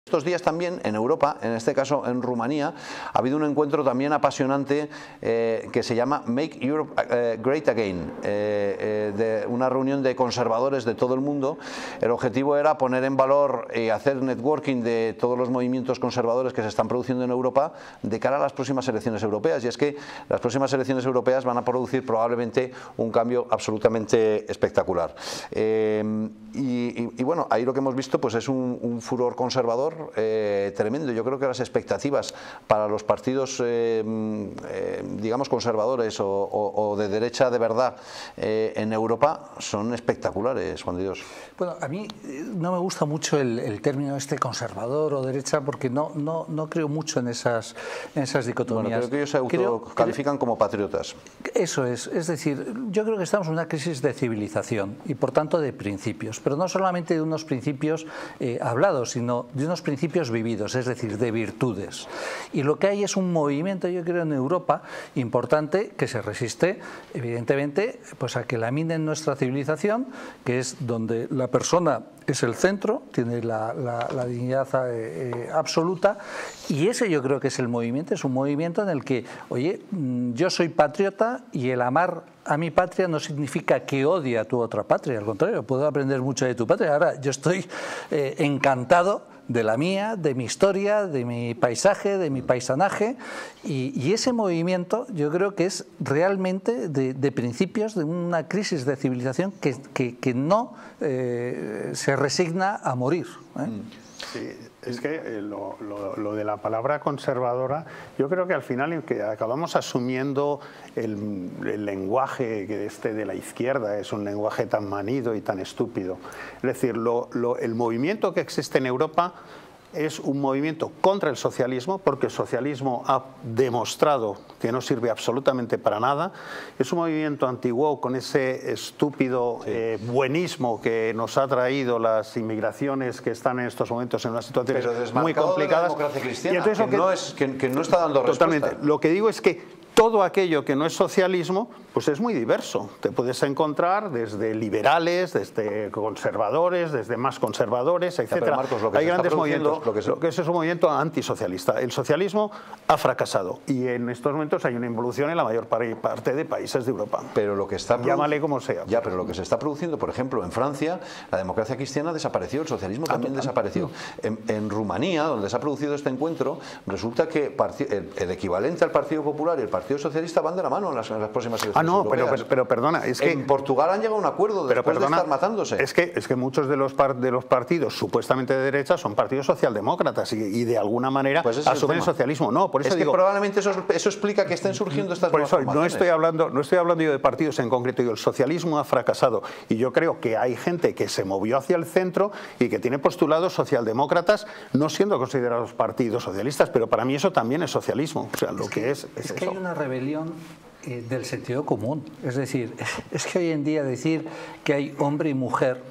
Estos días también en Europa, en este caso en Rumanía, ha habido un encuentro también apasionante que se llama Make Europe Great Again, de una reunión de conservadores de todo el mundo. El objetivo era poner en valor y hacer networking de todos los movimientos conservadores que se están produciendo en Europa de cara a las próximas elecciones europeas, y es que las próximas elecciones europeas van a producir probablemente un cambio absolutamente espectacular. Y bueno, ahí lo que hemos visto pues es un furor conservador tremendo. Yo creo que las expectativas para los partidos digamos conservadores o de derecha de verdad en Europa son espectaculares, Juan de Dios. Bueno, a mí no me gusta mucho el término conservador o derecha, porque no creo mucho en esas dicotomías. Bueno, creo que ellos se autocalifican como patriotas. Eso es decir, yo creo que estamos en una crisis de civilización y por tanto de principios, pero no solamente de unos principios hablados, sino de unos principios vividos, es decir, de virtudes. Y lo que hay es un movimiento, yo creo, en Europa importante que se resiste, evidentemente, pues a que laminen nuestra civilización, que es donde la persona es el centro, tiene la dignidad absoluta, y ese yo creo que es el movimiento, es un movimiento en el que, oye, yo soy patriota y el amar a mi patria no significa que odie a tu otra patria, al contrario, puedo aprender mucho de tu patria. Ahora, yo estoy encantado de la mía, de mi historia, de mi paisaje, de mi paisanaje, y ese movimiento yo creo que es realmente de principios de una crisis de civilización que no se resigna a morir. Sí, es que lo de la palabra conservadora, yo creo que al final que acabamos asumiendo el lenguaje de la izquierda, es un lenguaje tan manido y tan estúpido. Es decir, el movimiento que existe en Europa es un movimiento contra el socialismo, porque el socialismo ha demostrado que no sirve absolutamente para nada. Es un movimiento anti-woke con ese estúpido buenismo que nos ha traído las inmigraciones que están en estos momentos en unas situaciones muy complicadas. De la democracia cristiana, y entonces, que no está dando totalmente respuesta. Lo que digo es que todo aquello que no es socialismo, pues es muy diverso. Te puedes encontrar desde liberales, desde conservadores, desde más conservadores, etcétera. Marcos, lo que hay grandes movimientos. Lo que es un movimiento antisocialista. El socialismo ha fracasado y en estos momentos hay una involución en la mayor parte de países de Europa. Pero lo que está llámale como sea. Ya, pero lo que se está produciendo, por ejemplo, en Francia, la democracia cristiana desapareció, el socialismo también desapareció. En Rumanía, donde se ha producido este encuentro, resulta que el equivalente al Partido Popular y el Partido Socialista van de la mano en las próximas elecciones. No, pero perdona, es que en Portugal han llegado a un acuerdo después de estar matándose. Es que muchos de los partidos supuestamente de derecha son partidos socialdemócratas y de alguna manera pues asumen el socialismo. No, por eso digo, que probablemente eso explica que estén surgiendo estas nuevas formaciones. No estoy hablando yo de partidos en concreto, el socialismo ha fracasado y yo creo que hay gente que se movió hacia el centro y que tiene postulados socialdemócratas, no siendo considerados partidos socialistas, pero para mí eso también es socialismo. O sea, es que hay una rebelión del sentido común. Es decir, es que hoy en día decir que hay hombre y mujer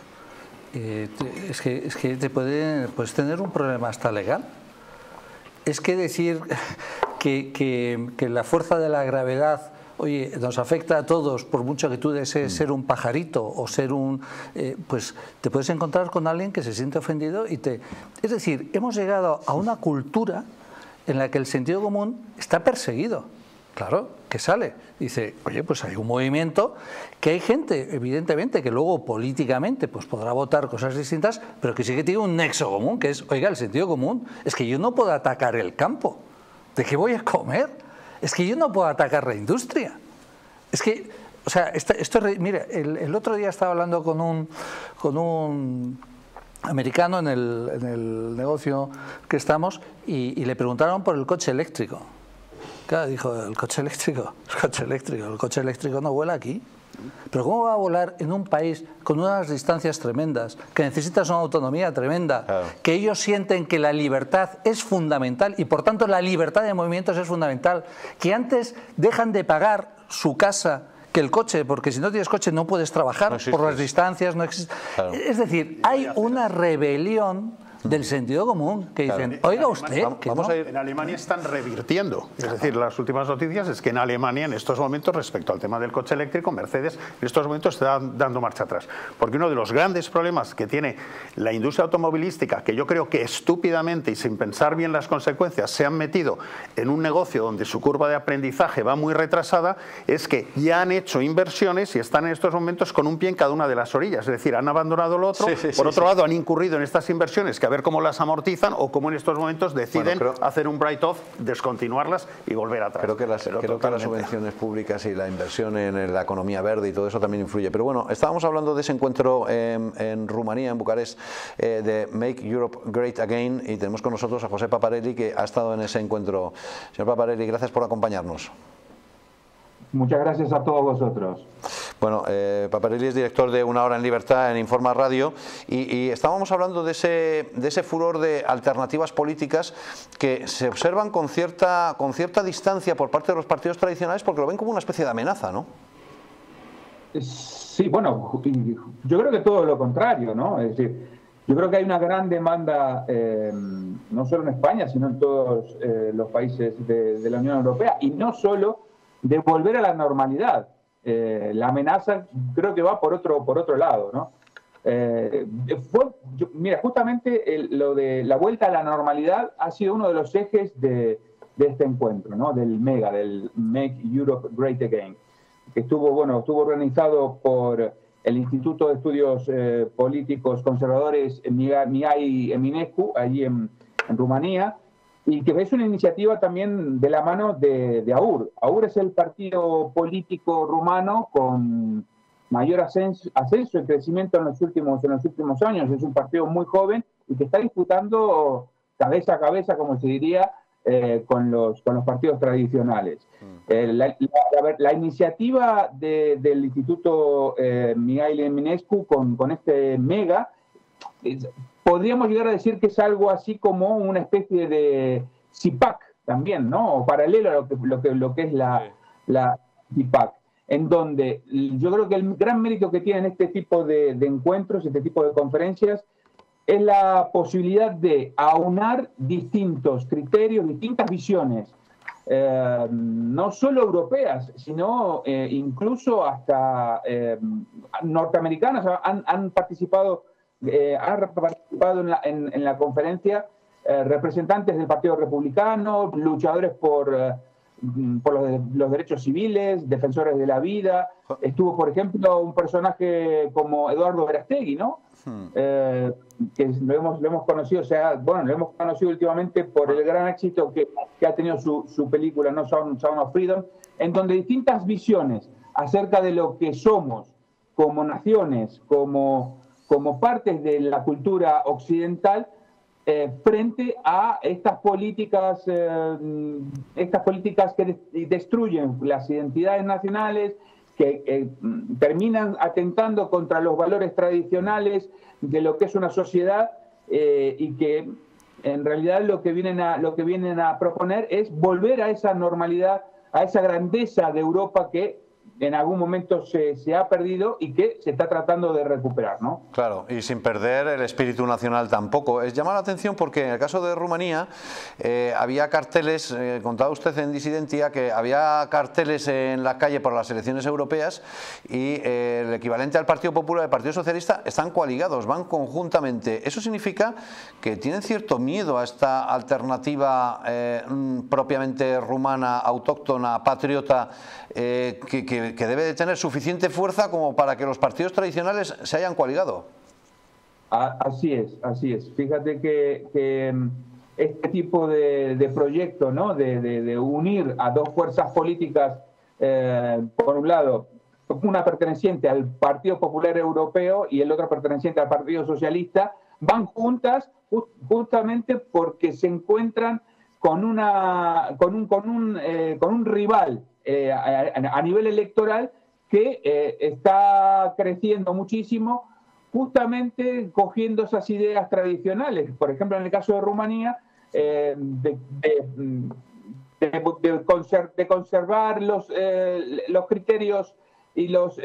es que te puedes tener un problema hasta legal. Es que decir que la fuerza de la gravedad, oye, nos afecta a todos, por mucho que tú desees ser un pajarito o ser pues te puedes encontrar con alguien que se siente ofendido Es decir, hemos llegado a una cultura en la que el sentido común está perseguido. Claro, que sale. Dice, oye, pues hay un movimiento que hay gente, evidentemente, que luego políticamente pues podrá votar cosas distintas, pero que sí que tiene un nexo común, que es, oiga, el sentido común. Es que yo no puedo atacar el campo. ¿De qué voy a comer? Es que yo no puedo atacar la industria. Es que, o sea, mire, el otro día estaba hablando con un americano en el negocio que estamos y le preguntaron por el coche eléctrico. Claro, dijo, el coche eléctrico no vuela aquí. Pero ¿cómo va a volar en un país con unas distancias tremendas, que necesitas una autonomía tremenda, claro, que ellos sienten que la libertad es fundamental y por tanto la libertad de movimientos es fundamental, que antes dejan de pagar su casa que el coche, porque si no tienes coche no puedes trabajar, por las distancias, no existe. Claro. Es decir, hay una rebelión del sentido común, que dicen, oiga usted, que vamos a ir. En Alemania están revirtiendo. Es decir, las últimas noticias es que en Alemania, en estos momentos, respecto al tema del coche eléctrico, Mercedes en estos momentos está dando marcha atrás. Porque uno de los grandes problemas que tiene la industria automovilística, que yo creo que estúpidamente y sin pensar bien las consecuencias se han metido en un negocio donde su curva de aprendizaje va muy retrasada, es que ya han hecho inversiones y están en estos momentos con un pie en cada una de las orillas. Es decir, han abandonado lo otro. Por otro lado, han incurrido en estas inversiones que a ver cómo las amortizan o cómo en estos momentos deciden hacer un write-off, descontinuarlas y volver atrás. Creo que las subvenciones públicas y la inversión en la economía verde y todo eso también influye. Pero bueno, estábamos hablando de ese encuentro en Rumanía, en Bucarest, de Make Europe Great Again, y tenemos con nosotros a José Paparelli, que ha estado en ese encuentro. Señor Paparelli, gracias por acompañarnos. Muchas gracias a todos vosotros. Bueno, Paparelli es director de Una Hora en Libertad en Informa Radio, y estábamos hablando de ese furor de alternativas políticas que se observan con cierta distancia por parte de los partidos tradicionales, porque lo ven como una especie de amenaza, ¿no? Sí, bueno, yo creo que todo lo contrario, ¿no? Es decir, yo creo que hay una gran demanda, no solo en España, sino en todos los países de la Unión Europea, y no solo de volver a la normalidad. La amenaza creo que va por otro lado, ¿no? Mira, justamente lo de la vuelta a la normalidad ha sido uno de los ejes de este encuentro, ¿no? Del MEGA, del Make Europe Great Again, que estuvo organizado por el Instituto de Estudios Políticos Conservadores Mihai Eminescu, allí en Rumanía, y que es una iniciativa también de la mano de AUR. AUR es el partido político rumano con mayor ascenso y crecimiento en los últimos años. Es un partido muy joven y que está disputando cabeza a cabeza, como se diría, con los partidos tradicionales. La iniciativa del Instituto Mihai Eminescu con este MEGA, podríamos llegar a decir que es algo así como una especie de CIPAC también, ¿no? O paralelo a lo que es la CIPAC, en donde yo creo que el gran mérito que tienen este tipo de encuentros, este tipo de conferencias, es la posibilidad de aunar distintos criterios, distintas visiones, no solo europeas, sino incluso hasta norteamericanas. Han participado en la conferencia representantes del Partido Republicano, luchadores por los derechos civiles, defensores de la vida. Estuvo, por ejemplo, un personaje como Eduardo Verástegui, ¿no? Que lo hemos conocido, lo hemos conocido últimamente por el gran éxito que ha tenido su película, ¿no? Sound of Freedom, en donde distintas visiones acerca de lo que somos como naciones, como partes de la cultura occidental, frente a estas políticas que destruyen las identidades nacionales, que terminan atentando contra los valores tradicionales de lo que es una sociedad, y que en realidad lo que vienen a proponer es volver a esa normalidad, a esa grandeza de Europa que en algún momento se ha perdido y que se está tratando de recuperar, ¿no? Claro, y sin perder el espíritu nacional tampoco. Es llamar la atención porque en el caso de Rumanía había carteles, contaba usted en Disidentia, que había carteles en la calle por las elecciones europeas, y el equivalente al Partido Popular y el Partido Socialista están coaligados, van conjuntamente. Eso significa que tienen cierto miedo a esta alternativa propiamente rumana, autóctona, patriota, que debe de tener suficiente fuerza como para que los partidos tradicionales se hayan coaligado. Así es. Fíjate que este tipo de proyecto, ¿no? de unir a dos fuerzas políticas, por un lado, una perteneciente al Partido Popular Europeo y el otro perteneciente al Partido Socialista, van juntas justamente porque se encuentran con un rival a nivel electoral que está creciendo muchísimo, justamente cogiendo esas ideas tradicionales. Por ejemplo, en el caso de Rumanía, de conservar los criterios y los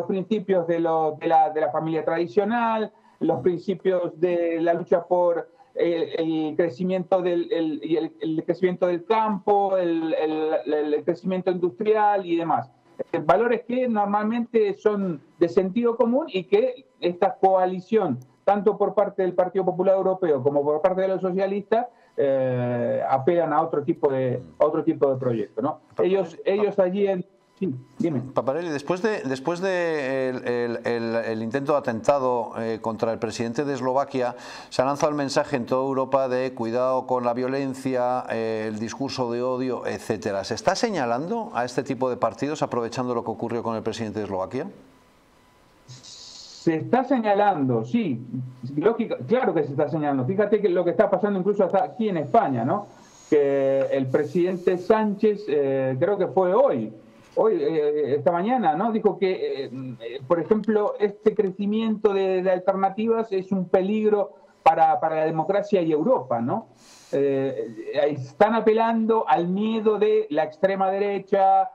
principios de la familia tradicional, los principios de la lucha por el crecimiento el crecimiento del campo, el crecimiento industrial y demás. Valores que normalmente son de sentido común y que esta coalición, tanto por parte del Partido Popular Europeo como por parte de los socialistas, apelan a otro tipo de proyecto, ¿no? Ellos allí en... Sí, dime. Paparelli, después de el intento de atentado contra el presidente de Eslovaquia, se ha lanzado el mensaje en toda Europa de cuidado con la violencia, el discurso de odio, etcétera. ¿Se está señalando a este tipo de partidos aprovechando lo que ocurrió con el presidente de Eslovaquia? Se está señalando, sí, claro que se está señalando. Fíjate que lo que está pasando incluso hasta aquí en España, ¿no? Que el presidente Sánchez, creo que fue hoy, esta mañana, ¿no? Dijo que, por ejemplo, este crecimiento de alternativas es un peligro para la democracia y Europa, ¿no? Están apelando al miedo de la extrema derecha,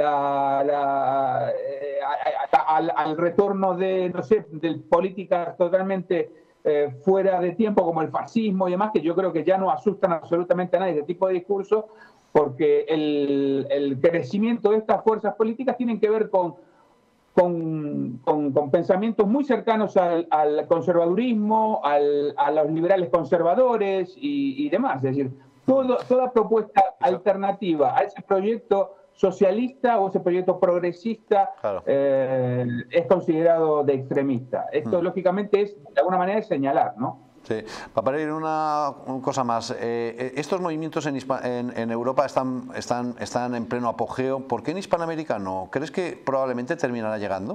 al retorno de, no sé, de políticas totalmente fuera de tiempo, como el fascismo y demás, que yo creo que ya no asustan absolutamente a nadie ese tipo de discursos, porque el crecimiento de estas fuerzas políticas tienen que ver con pensamientos muy cercanos al conservadurismo, a los liberales conservadores y demás. Es decir, toda propuesta alternativa a ese proyecto socialista o ese proyecto progresista, claro, es considerado de extremista. Esto, lógicamente, es de alguna manera señalar, ¿no? Sí. Paparelli, una cosa más. Estos movimientos en Europa están en pleno apogeo. ¿Por qué en Hispanoamérica no? ¿Crees que probablemente terminará llegando?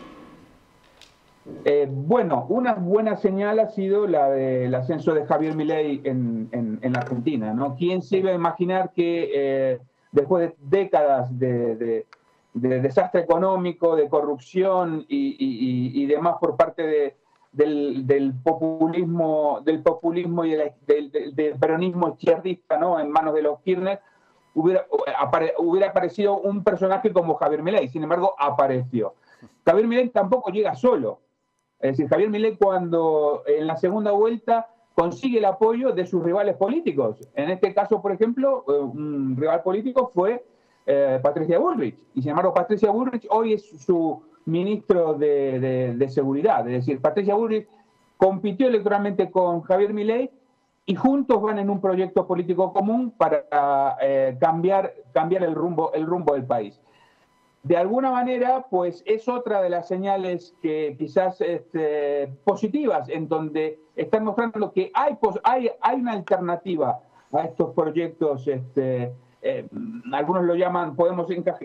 Bueno, una buena señal ha sido la del ascenso de Javier Milei en la Argentina, ¿no? ¿Quién se iba a imaginar que después de décadas de desastre económico, de corrupción y demás por parte del populismo y del peronismo izquierdista, ¿no?, en manos de los Kirchner, hubiera aparecido un personaje como Javier Milei? Sin embargo, apareció. Javier Milei tampoco llega solo. Es decir, Javier Milei, cuando en la segunda vuelta consigue el apoyo de sus rivales políticos. En este caso, por ejemplo, un rival político fue Patricia Bullrich. Y sin embargo, Patricia Bullrich hoy es su ministro de Seguridad. Es decir, Patricia Bullrich compitió electoralmente con Javier Milei y juntos van en un proyecto político común para cambiar el rumbo del país. De alguna manera, pues es otra de las señales que quizás positivas, en donde están mostrando que hay una alternativa a estos proyectos. Algunos lo llaman, podemos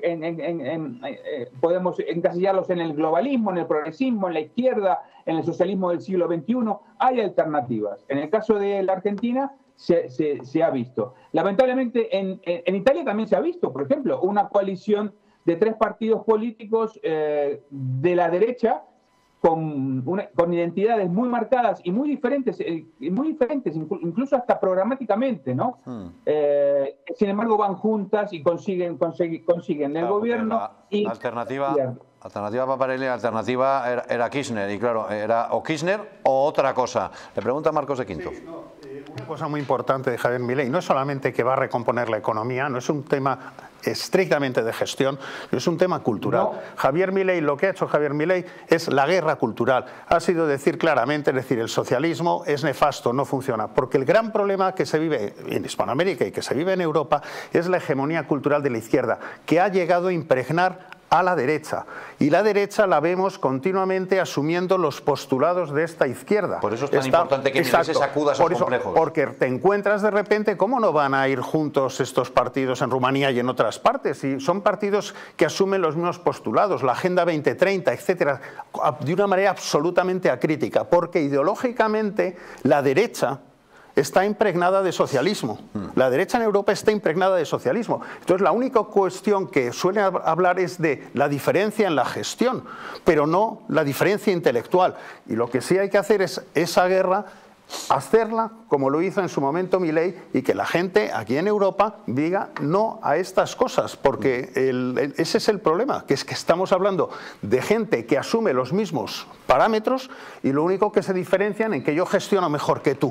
encasillarlos en el globalismo, en el progresismo, en la izquierda, en el socialismo del siglo XXI. Hay alternativas. En el caso de la Argentina se ha visto. Lamentablemente en Italia también se ha visto, por ejemplo, una coalición de 3 partidos políticos de la derecha con identidades muy marcadas y muy diferentes, incluso hasta programáticamente, ¿no? Sin embargo, van juntas y consiguen el gobierno. La alternativa Paparelli, la alternativa era Kirchner, y claro, era o Kirchner o otra cosa. Le pregunta Marcos de Quinto. Sí, una cosa muy importante de Javier Milei no es solamente que va a recomponer la economía, no es un tema estrictamente de gestión, es un tema cultural. No. Javier Milei, lo que ha hecho Javier Milei es la guerra cultural. Ha sido decir claramente, es decir, el socialismo es nefasto, no funciona, porque el gran problema que se vive en Hispanoamérica y que se vive en Europa es la hegemonía cultural de la izquierda, que ha llegado a impregnar a la derecha, y la derecha la vemos continuamente asumiendo los postulados de esta izquierda. Por eso es tan importante que Milei se sacuda esos complejos. Porque te encuentras de repente, ¿cómo no van a ir juntos estos partidos en Rumanía y en otras partes? Y son partidos que asumen los mismos postulados, la Agenda 2030, etcétera, de una manera absolutamente acrítica, porque ideológicamente la derecha está impregnada de socialismo. La derecha en Europa está impregnada de socialismo. Entonces, la única cuestión que suelen hablar es de la diferencia en la gestión, pero no la diferencia intelectual. Y lo que sí hay que hacer es esa guerra, hacerla como lo hizo en su momento Milei, y que la gente aquí en Europa diga no a estas cosas, porque ese es el problema, que es que estamos hablando de gente que asume los mismos parámetros y lo único que se diferencian en que yo gestiono mejor que tú.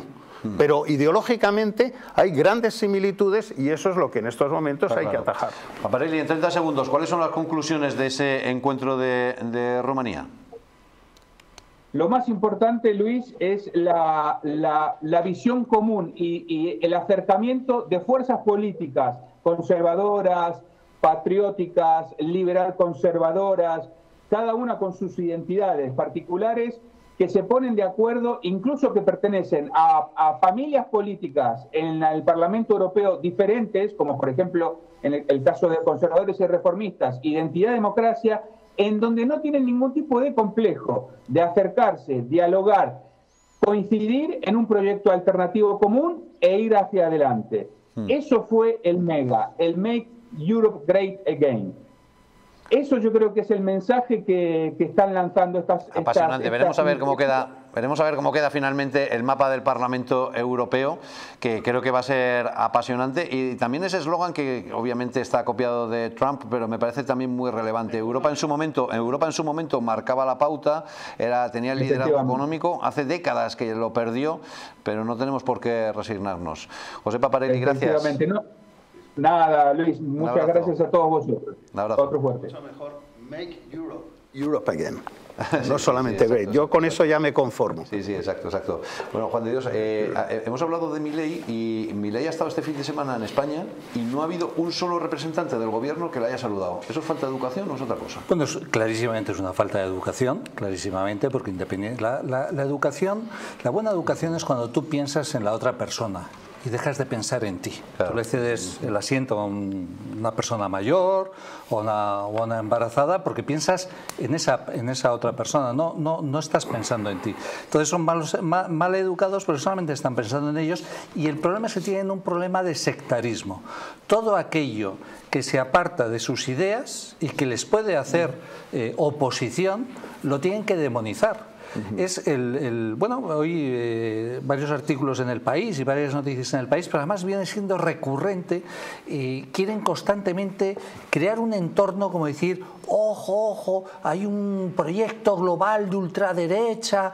pero ideológicamente hay grandes similitudes y eso es lo que en estos momentos hay que atajar. Paparelli, en 30 segundos, ¿cuáles son las conclusiones de ese encuentro de Rumanía? Lo más importante, Luis, es la visión común y el acercamiento de fuerzas políticas conservadoras, patrióticas, liberal conservadoras, cada una con sus identidades particulares, que se ponen de acuerdo, incluso que pertenecen a familias políticas en el Parlamento Europeo diferentes, como por ejemplo en el caso de conservadores y reformistas, Identidad Democracia, en donde no tienen ningún tipo de complejo de acercarse, dialogar, coincidir en un proyecto alternativo común e ir hacia adelante. Eso fue el MEGA, el Make Europe Great Again. Eso yo creo que es el mensaje que están lanzando estas... Apasionante. Veremos a ver cómo queda finalmente el mapa del Parlamento Europeo, que creo que va a ser apasionante. Y también ese eslogan que obviamente está copiado de Trump, pero me parece también muy relevante. Europa en su momento marcaba la pauta, tenía el liderazgo económico, hace décadas que lo perdió, pero no tenemos por qué resignarnos. José Paparelli, gracias. Nada, Luis, muchas gracias a todos vosotros. Un abrazo. Otro fuerte. Mucho mejor, make Europe again. No solamente great. Yo con eso ya me conformo. Sí, exacto. Bueno, Juan de Dios, hemos hablado de Milei y Milei ha estado este fin de semana en España y no ha habido un solo representante del gobierno que le haya saludado. ¿Eso es falta de educación o es otra cosa? Bueno, clarísimamente es una falta de educación, clarísimamente, porque la educación, la buena educación es cuando tú piensas en la otra persona y dejas de pensar en ti. Claro. Tú le cedes el asiento a una persona mayor o a una embarazada porque piensas en esa otra persona, no estás pensando en ti. Entonces son mal educados porque solamente están pensando en ellos, y el problema es que tienen un problema de sectarismo. Todo aquello que se aparta de sus ideas y que les puede hacer oposición, lo tienen que demonizar. Es bueno, hoy varios artículos en El País y varias noticias en El País, pero además viene siendo recurrente. Quieren constantemente crear un entorno como decir, ojo, hay un proyecto global de ultraderecha,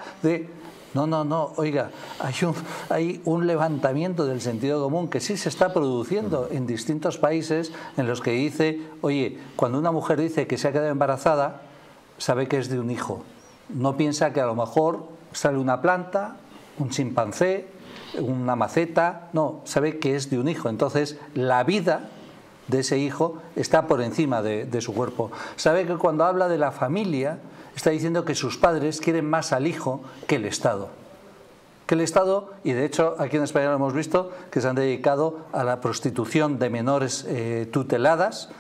No, oiga, hay un levantamiento del sentido común que sí se está produciendo en distintos países, en los que dice, oye, cuando una mujer dice que se ha quedado embarazada, sabe que es de un hijo. No piensa que a lo mejor sale una planta, un chimpancé, una maceta, no, sabe que es de un hijo. Entonces la vida de ese hijo está por encima de su cuerpo. Sabe que cuando habla de la familia está diciendo que sus padres quieren más al hijo que el Estado. Y de hecho aquí en España lo hemos visto, que se han dedicado a la prostitución de menores tuteladas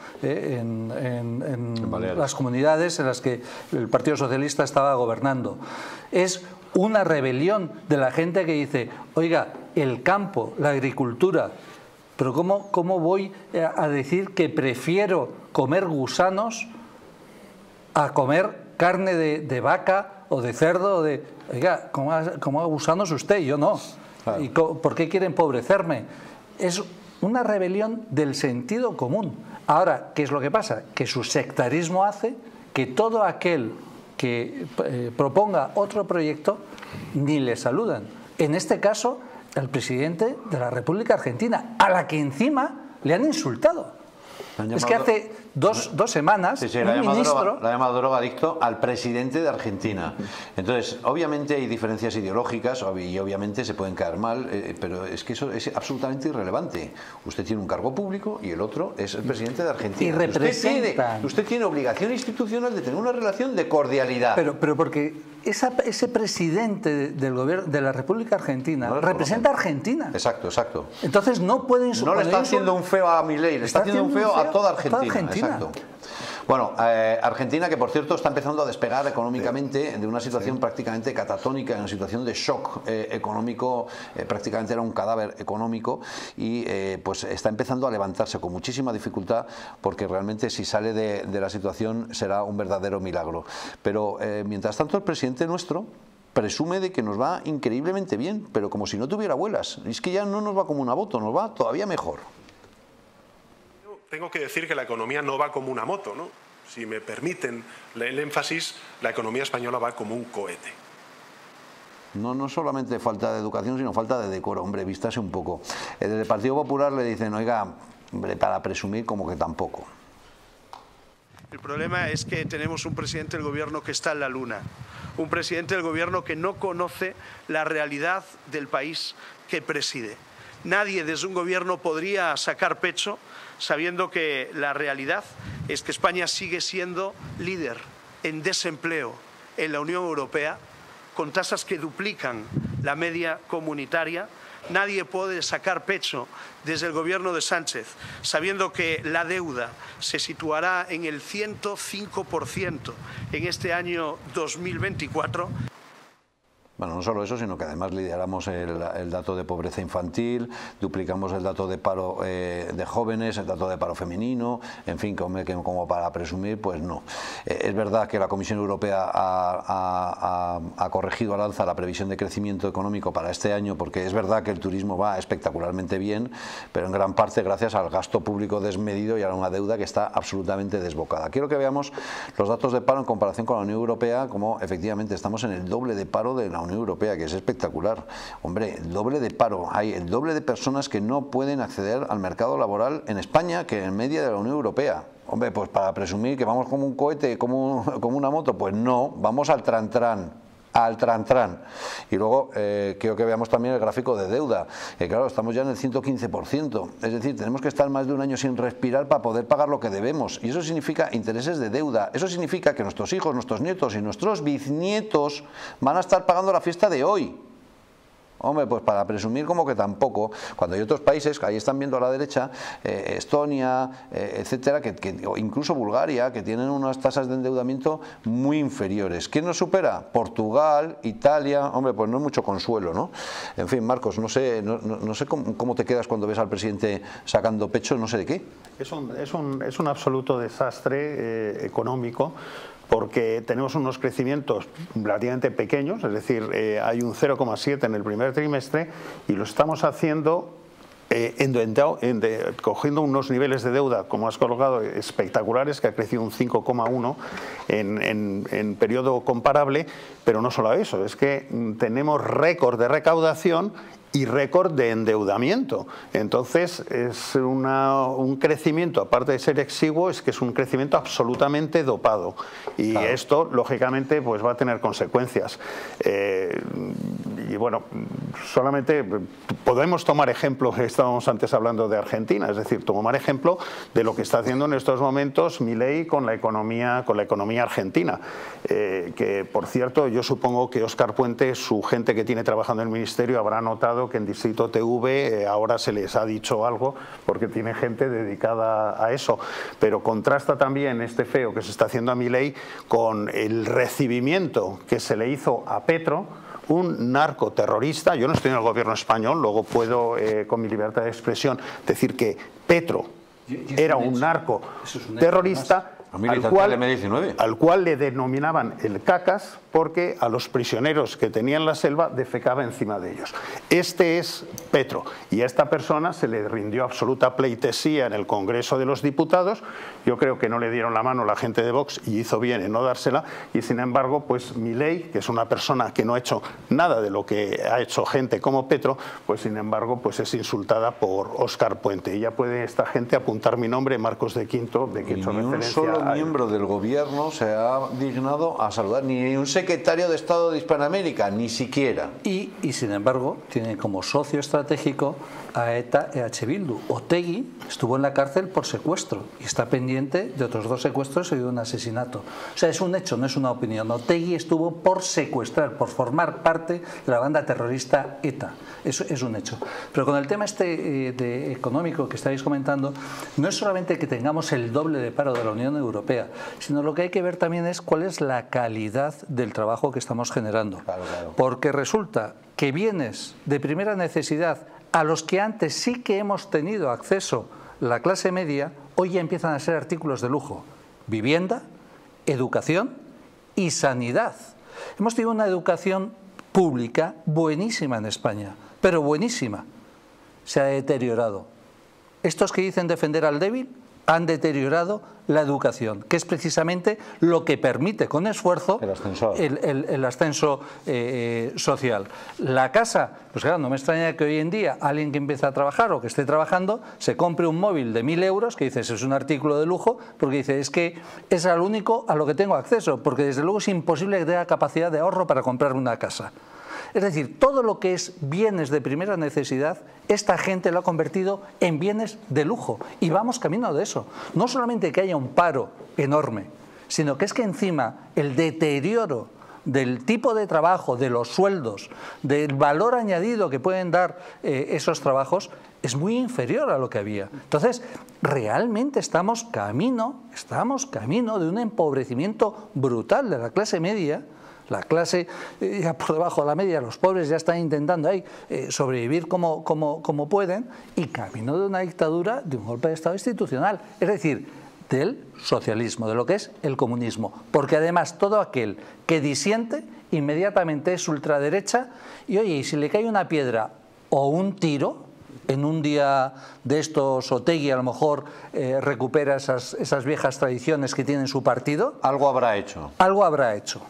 en las comunidades en las que el Partido Socialista estaba gobernando. Es una rebelión de la gente que dice, oiga, el campo, la agricultura, pero ¿cómo voy a decir que prefiero comer gusanos a comer carne de vaca o de cerdo? Oiga, ¿cómo gusanos usted? Yo no. Claro. ¿Y por qué quiere empobrecerme? Es una rebelión del sentido común. Ahora, ¿qué es lo que pasa? Que su sectarismo hace que todo aquel que proponga otro proyecto ni le saludan. En este caso, el presidente de la República Argentina, a la que encima le han insultado. Es que hace dos semanas un ministro... La ha llamado drogadicto al presidente de Argentina. Entonces, obviamente hay diferencias ideológicas y obviamente se pueden caer mal, pero es que eso es absolutamente irrelevante. Usted tiene un cargo público y el otro es el presidente de Argentina. Y representa... Usted tiene obligación institucional de tener una relación de cordialidad. Pero porque ese presidente del gobierno de la República Argentina representa a Argentina. Exacto. Entonces no pueden suponer... No le está haciendo un feo a Milei, le está haciendo un feo a toda Argentina. Exacto. Bueno, Argentina, que por cierto está empezando a despegar económicamente de una situación prácticamente catatónica, en una situación de shock económico, prácticamente era un cadáver económico, y pues está empezando a levantarse con muchísima dificultad, porque realmente si sale de la situación será un verdadero milagro. Pero mientras tanto el presidente nuestro presume de que nos va increíblemente bien, pero como si no tuviera abuelas. Es que ya no nos va como una moto, nos va todavía mejor. Tengo que decir que la economía no va como una moto, ¿no? Si me permiten el énfasis, la economía española va como un cohete. No solamente falta de educación, sino falta de decoro. Hombre, vístase un poco. Desde el Partido Popular le dicen, oiga, hombre, para presumir como que tampoco. El problema es que tenemos un presidente del gobierno que está en la luna, un presidente del gobierno que no conoce la realidad del país que preside. Nadie desde un gobierno podría sacar pecho sabiendo que la realidad es que España sigue siendo líder en desempleo en la Unión Europea, con tasas que duplican la media comunitaria. Nadie puede sacar pecho desde el gobierno de Sánchez, sabiendo que la deuda se situará en el 105% en este año 2024. Bueno, no solo eso, sino que además lideramos el dato de pobreza infantil, duplicamos el dato de paro de jóvenes, el dato de paro femenino, en fin, que como para presumir, pues no. Es verdad que la Comisión Europea ha corregido al alza la previsión de crecimiento económico para este año, porque es verdad que el turismo va espectacularmente bien, pero en gran parte gracias al gasto público desmedido y a una deuda que está absolutamente desbocada. Quiero que veamos los datos de paro en comparación con la Unión Europea, como efectivamente estamos en el doble de paro de la Unión Europea, que es espectacular. Hombre, el doble de paro, hay el doble de personas que no pueden acceder al mercado laboral en España que en media de la Unión Europea. Hombre, pues para presumir que vamos como un cohete, como una moto, pues no, vamos al trantrán. Y luego quiero que veamos también el gráfico de deuda, que claro, estamos ya en el 115%, es decir, tenemos que estar más de un año sin respirar para poder pagar lo que debemos, y eso significa intereses de deuda, eso significa que nuestros hijos, nuestros nietos y nuestros bisnietos van a estar pagando la fiesta de hoy. Hombre, pues para presumir como que tampoco, cuando hay otros países, que ahí están viendo a la derecha, Estonia, etcétera, o incluso Bulgaria, que tienen unas tasas de endeudamiento muy inferiores. ¿Quién nos supera? Portugal, Italia. Hombre, pues no es mucho consuelo, ¿no? En fin, Marcos, no sé cómo te quedas cuando ves al presidente sacando pecho, no sé de qué. Es un absoluto desastre económico, porque tenemos unos crecimientos relativamente pequeños, es decir, hay un 0,7 en el primer trimestre y lo estamos haciendo cogiendo unos niveles de deuda, como has colocado, espectaculares, que ha crecido un 5,1 en periodo comparable, pero no solo eso, es que tenemos récord de recaudación y récord de endeudamiento. Entonces es un crecimiento, aparte de ser exiguo, es que es un crecimiento absolutamente dopado, y claro, esto lógicamente pues va a tener consecuencias. Y bueno, solamente podemos tomar ejemplo, estábamos antes hablando de Argentina, es decir, tomar ejemplo de lo que está haciendo en estos momentos Milei con la economía argentina, que por cierto yo supongo que Óscar Puente, su gente que tiene trabajando en el ministerio, habrá notado que en Distrito TV ahora se les ha dicho algo, porque tiene gente dedicada a eso, pero contrasta también este feo que se está haciendo a Milei con el recibimiento que se le hizo a Petro, un narcoterrorista. Yo no estoy en el gobierno español, luego puedo con mi libertad de expresión decir que Petro era un narcoterrorista, al cual le denominaban el cacas, porque a los prisioneros que tenían la selva defecaba encima de ellos. Este es Petro, y a esta persona se le rindió absoluta pleitesía en el Congreso de los Diputados. Yo creo que no le dieron la mano la gente de Vox, y hizo bien en no dársela, y sin embargo pues Milei, que es una persona que no ha hecho nada de lo que ha hecho gente como Petro, pues sin embargo pues es insultada por Óscar Puente, y ya puede esta gente apuntar mi nombre, Marcos de Quinto, de que he hecho referencia. Un miembro del gobierno se ha dignado a saludar, ni un secretario de Estado de Hispanoamérica, ni siquiera. Y sin embargo, tiene como socio estratégico a ETA y a H. Bildu. Otegi estuvo en la cárcel por secuestro y está pendiente de otros 2 secuestros y de un asesinato. O sea, es un hecho, no es una opinión. Otegi estuvo por secuestrar, por formar parte de la banda terrorista ETA. Eso es un hecho. Pero con el tema económico que estáis comentando, no es solamente que tengamos el doble de paro de la Unión Europea, sino lo que hay que ver también es cuál es la calidad del trabajo que estamos generando. Claro. Porque resulta que bienes de primera necesidad, a los que antes sí que hemos tenido acceso la clase media, hoy ya empiezan a ser artículos de lujo. Vivienda, educación y sanidad. Hemos tenido una educación pública buenísima en España, pero buenísima. Se ha deteriorado. Estos que dicen defender al débil, han deteriorado la educación, que es precisamente lo que permite con esfuerzo el ascenso social. La casa, pues claro, no me extraña que hoy en día alguien que empieza a trabajar o que esté trabajando se compre un móvil de 1.000 euros, que dices es un artículo de lujo, porque dice es que es lo único a lo que tengo acceso, porque desde luego es imposible que tenga capacidad de ahorro para comprar una casa. Es decir, todo lo que es bienes de primera necesidad, esta gente lo ha convertido en bienes de lujo. Y vamos camino de eso. No solamente que haya un paro enorme, sino que es que encima el deterioro del tipo de trabajo, de los sueldos, del valor añadido que pueden dar esos trabajos, es muy inferior a lo que había. Entonces, realmente estamos camino de un empobrecimiento brutal de la clase media. La clase ya por debajo de la media, los pobres ya están intentando ahí sobrevivir como pueden, y camino de una dictadura, de un golpe de Estado institucional, es decir, del socialismo, de lo que es el comunismo, porque además todo aquel que disiente inmediatamente es ultraderecha, y oye, y si le cae una piedra o un tiro en un día de estos, Otegi a lo mejor recupera esas viejas tradiciones que tiene su partido. Algo habrá hecho. Algo habrá hecho.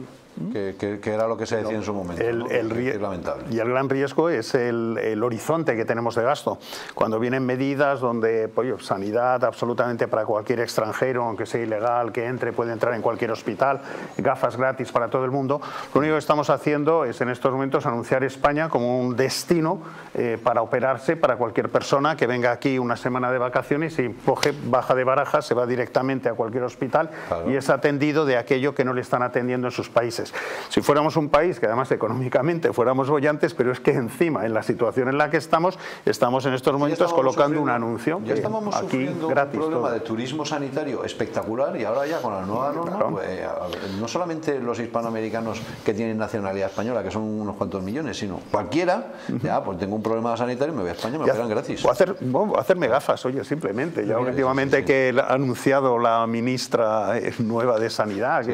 Que era lo que se decía en su momento, ¿no? Es lamentable. Y el gran riesgo es el horizonte que tenemos de gasto. Cuando vienen medidas donde pues, sanidad absolutamente para cualquier extranjero, aunque sea ilegal, que entre, puede entrar en cualquier hospital, gafas gratis para todo el mundo, lo único que estamos haciendo es en estos momentos anunciar España como un destino para operarse para cualquier persona que venga aquí una semana de vacaciones y baja de Barajas, se va directamente a cualquier hospital, claro, y es atendido de aquello que no le están atendiendo en sus países. Si fuéramos un país que además económicamente fuéramos bollantes, pero es que encima en la situación en la que estamos en estos momentos colocando un anuncio ya estamos aquí sufriendo gratis, un problema todo. de turismo sanitario espectacular, y ahora ya con la nueva norma, claro, no solamente los hispanoamericanos que tienen nacionalidad española, que son unos cuantos millones, sino cualquiera, ya pues tengo un problema sanitario, me voy a España y me operan gratis. O hacerme gafas, oye, simplemente. Ya últimamente que ha anunciado la ministra nueva de Sanidad,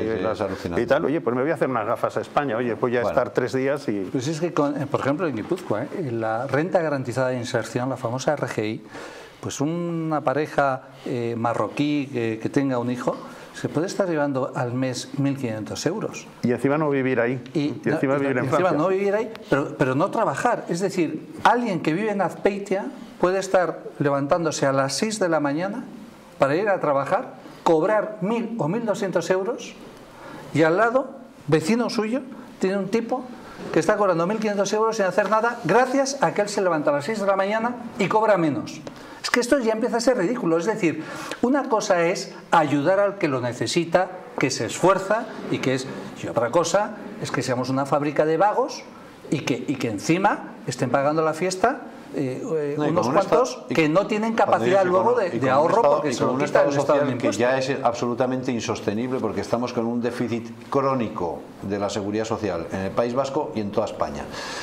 y tal, oye, pues me voy a hacer unas gafas a España, oye, voy a estar 3 días y... Pues es que, por ejemplo, en Guipúzcoa, la renta garantizada de inserción, la famosa RGI, pues una pareja marroquí que tenga un hijo, se puede estar llevando al mes 1.500 euros. Y encima no vivir ahí. Y encima vivir en Francia. No vivir ahí, pero no trabajar. Es decir, alguien que vive en Azpeitia puede estar levantándose a las 6 de la mañana para ir a trabajar, cobrar 1.000 o 1.200 euros, y al lado, vecino suyo, tiene un tipo que está cobrando 1.500 euros sin hacer nada, gracias a que él se levanta a las 6 de la mañana y cobra menos. Es que esto ya empieza a ser ridículo. Es decir, una cosa es ayudar al que lo necesita, que se esfuerza, y otra cosa es que seamos una fábrica de vagos y que encima estén pagando la fiesta unos cuantos que no tienen capacidad luego de ahorro, porque se lo quita el Estado de impuestos. Que ya es absolutamente insostenible, porque estamos con un déficit crónico de la seguridad social en el País Vasco y en toda España.